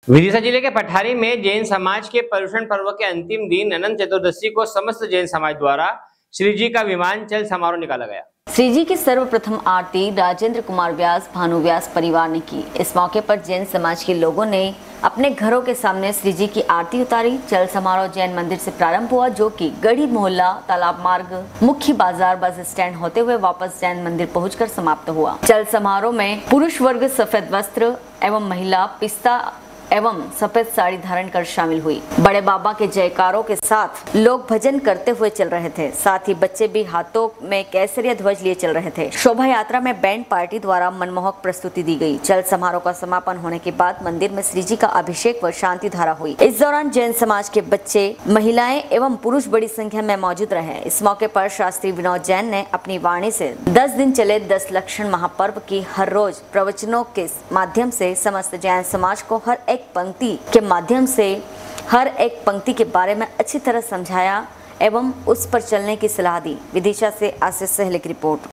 विदिशा जिले के पठारी में जैन समाज के पर्युषण पर्व के अंतिम दिन अनंत चतुर्दशी को समस्त जैन समाज द्वारा श्री जी का विमानचल समारोह निकाला गया। श्री जी की सर्वप्रथम आरती राजेंद्र कुमार व्यास भानु व्यास परिवार ने की। इस मौके पर जैन समाज के लोगों ने अपने घरों के सामने श्री जी की आरती उतारी। चल समारोह जैन मंदिर से प्रारंभ हुआ, जो कि गढ़ी मोहल्ला तालाब मार्ग मुख्य बाजार बस स्टैंड होते हुए वापस जैन मंदिर पहुंचकर समाप्त हुआ। चल समारोह में पुरुष वर्ग सफेद वस्त्र एवं महिला पिस्ता एवं सफेद साड़ी धारण कर शामिल हुई। बड़े बाबा के जयकारों के साथ लोग भजन करते हुए चल रहे थे। साथ ही बच्चे भी हाथों में केसरिया ध्वज लिए चल रहे थे। शोभा यात्रा में बैंड पार्टी द्वारा मनमोहक प्रस्तुति दी गई। चल समारोह का समापन होने के बाद मंदिर में श्री जी का अभिषेक व शांति धारा हुई। इस दौरान जैन समाज के बच्चे, महिलाएं एवं पुरुष बड़ी संख्या में मौजूद रहे। इस मौके पर शास्त्री विनोद जैन ने अपनी वाणी से 10 दिन चले 10 लक्षण महापर्व की हर रोज प्रवचनों के माध्यम से समस्त जैन समाज को हर एक पंक्ति के माध्यम से हर एक पंक्ति के बारे में अच्छी तरह समझाया एवं उस पर चलने की सलाह दी। विदिशा से आशीष सहले की रिपोर्ट।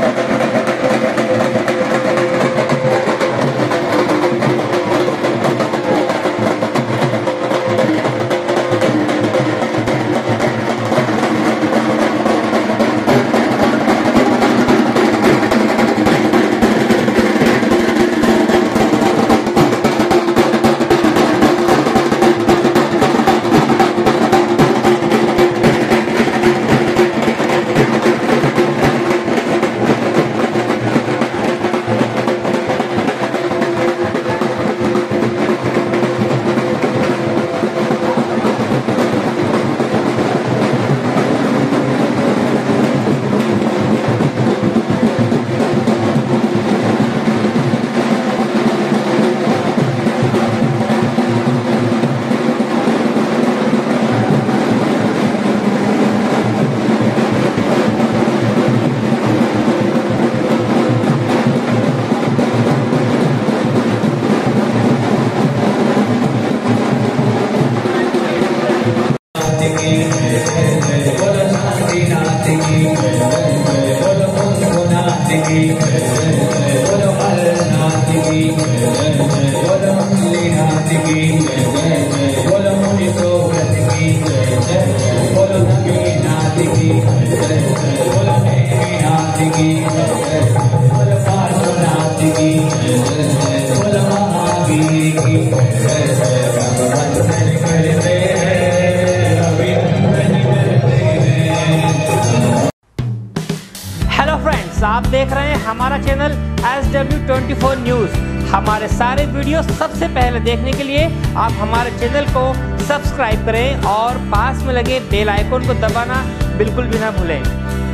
हेलो फ्रेंड्स, आप देख रहे हैं हमारा चैनल SW24 न्यूज। हमारे सारे वीडियो सबसे पहले देखने के लिए आप हमारे चैनल को सब्सक्राइब करें और पास में लगे बेल आइकन को दबाना बिल्कुल भी ना भूलें।